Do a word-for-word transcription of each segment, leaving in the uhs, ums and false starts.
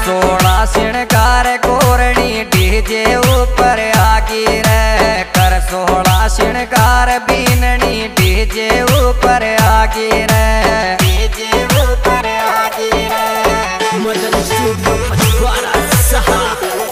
Soda श्रृंगार कोरणी DJ ऊपर आगी रे। कर सोड़ा श्रृंगार बीननी डीजे ऊपर आगी रे। डीजे ऊपर आगी रे। मदन स्टूडियो मछुआरा सहा।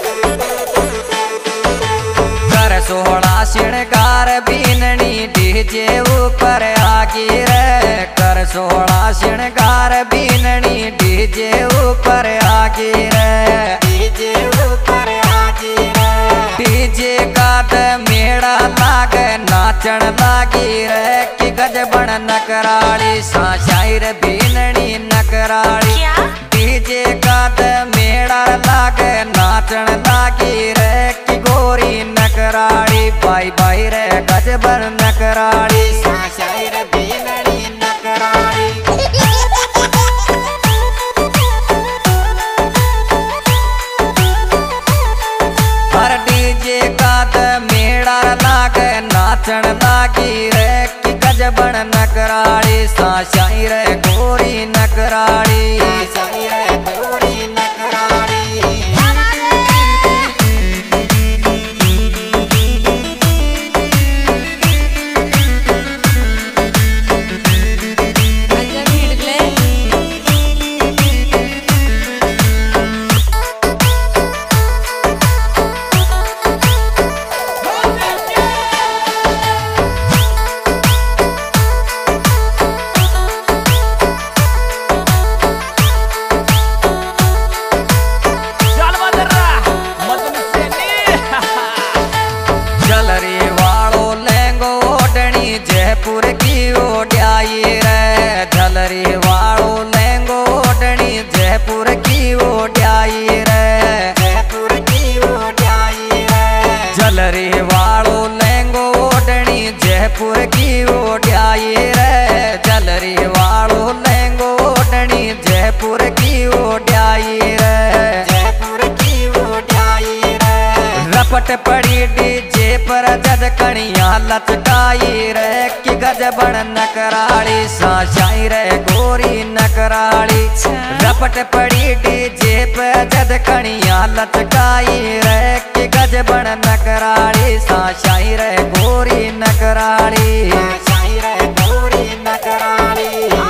कर सोड़ा श्रृंगार बीननी डीजे ऊपर आगी रे। कर सोड़ा श्रृंगार बीननी डीजे ऊपर आगी रे। डीजे ऊपर आगी रे। डीजे का त मेड़ा लागे नाचन लागी रे। कि गजबन नकराली साशाई रे बीननी नकराली। डीजे का त मेड़ा लागे नाचन लागी रे। कि गोरी नकराली बाई बाई रे गजबन नकराली साशाई रे बीननी नकराली। हर डीजे का त मेड़ा लागे नाचन लागी रे। कि गजबन नकराली साशाई रे गोरी नकराली। साशाई रे गोरी नकराली। जयपुर की ओढ़ाई रे। झलरी वालो लहंगो ओढ़नी जयपुर की ओढ़ाई रे। जयपुर की ओढ़ाई रे। झलरी वालो लहंगो ओढ़नी जयपुर की ओढ़ाई रे। झलरी वालो लहंगो ओढ़नी जयपुर की ओढ़ाई रे। जयपुर की ओढ़ाई रे। रपट पड़ी डीजे पर जद कणिया लचकाई रे। कि गजबन नकराली साशाई रे गोरी नकराली। रपट पड़ी डीजे पे जद कणिया लचकाई रे। कि गजबन नकराली साशाई रे गोरी नकराली। साशाई रे गोरी नकराली।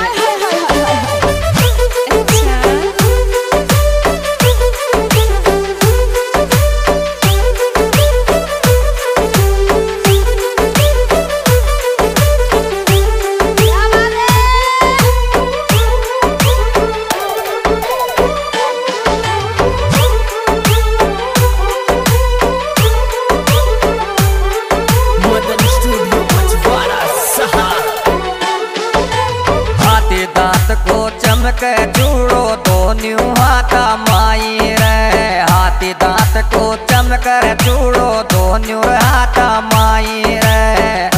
चमक चूड़ो दोन्यू हाथा माई रे। हाथी दांत को चमकर चूड़ो दोन्यू हाथा माई रे।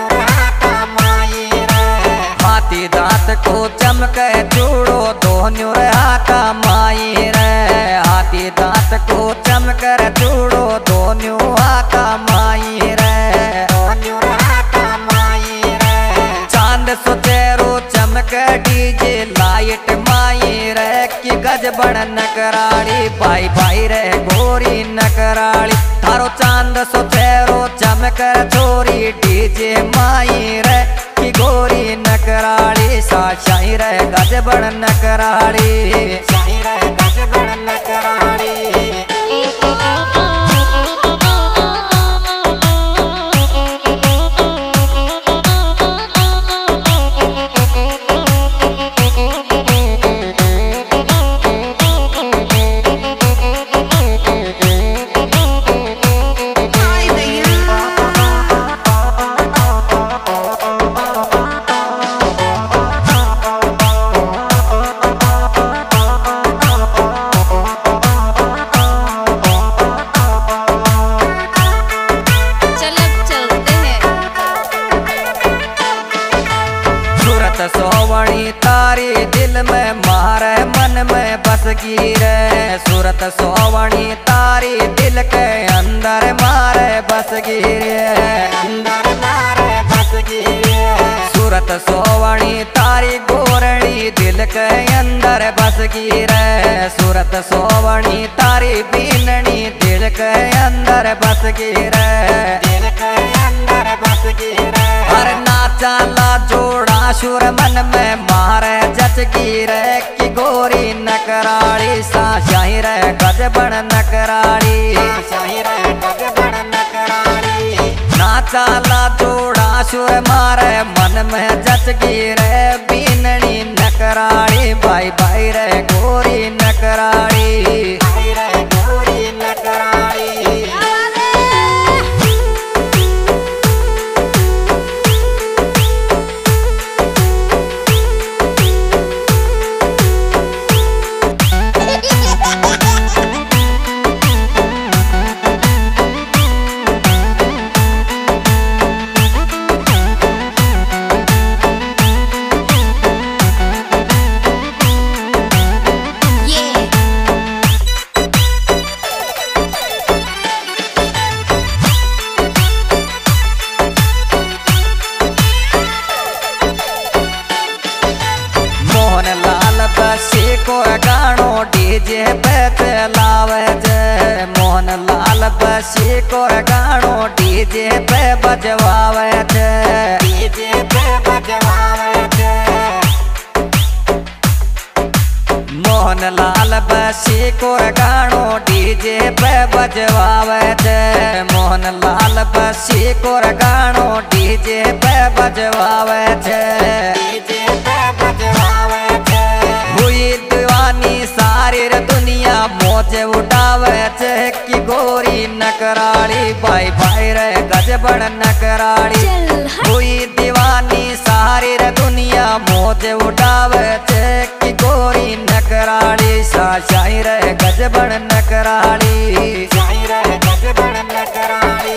हाथी दांत को चमक चूड़ो दोन्यू हाथा माई रे। हाथी दांत को चमकर चूड़ो दोन्यू हाथा माई रे। चांद सुतेरो चमक डीजे लाइट माई रे। कि गजबन नकराली बाई बाई रे गोरी नकराली। थारो चांद सुतेरो चमक छोरी डीजे माई रे। कि गोरी नकराली साशाई रे गजबन नकराली। साशाई रे गजबन नकराली। दिल में मारे मन में बस गई रे सूरत सोवणी तारी दिल के अंदर मारे बस गई रे अंदर मारे बस गई रे सूरत सोवणी तारी गोरणी दिल के अंदर बस गई रे सूरत सोवणी तारी बीननी दिल के अंदर बस गई रे दिल के अंदर बस गई रे हर नाचा ला जोड़ा सुर मन में मारे जच गिरे की गोरी नकराड़ी सा शाही रे गजबन नकराड़ी शाही रे गजबन नकराड़ी नाचा ला जोड़ा सुर मारे मन में जच गिरे बीननी नकराड़ी भाई भाई रे गोरी नकराड़ी भाई रे गोरी नकराड़ी बसी को गानो डीजे पे चलावे जे मोहन लाल बसी को गानो डीजे पे बजवावे जे डीजे पे बजवावे जे मोहन लाल बसी को गानो डीजे पे बजवावे जे मोहन लाल बसी को गानो डीजे पे बजवावे जे डीजे पे बजवावे दीवानी सारी दुनिया मौज उठावे छे की गोरी नकराड़ी भाई भाई रे गजबन नकराड़ी हुई दीवानी सारी दुनिया मौज उठावे छे की गोरी नकराड़ी सा शाही रे गजबन नकराड़ी शाही रे गजबन नकराड़ी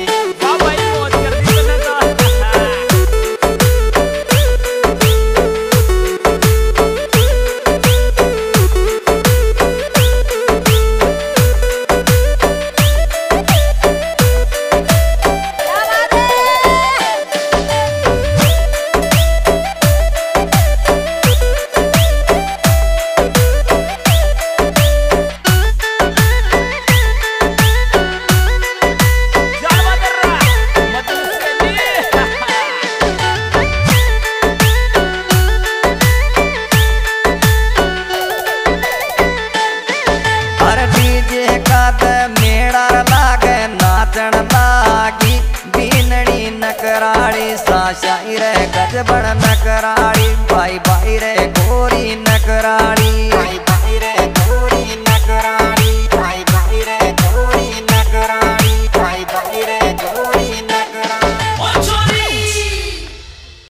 नकराड़ी सा शाही रे गजबन नकराड़ी भाई भाई रे गोरी नकराड़ी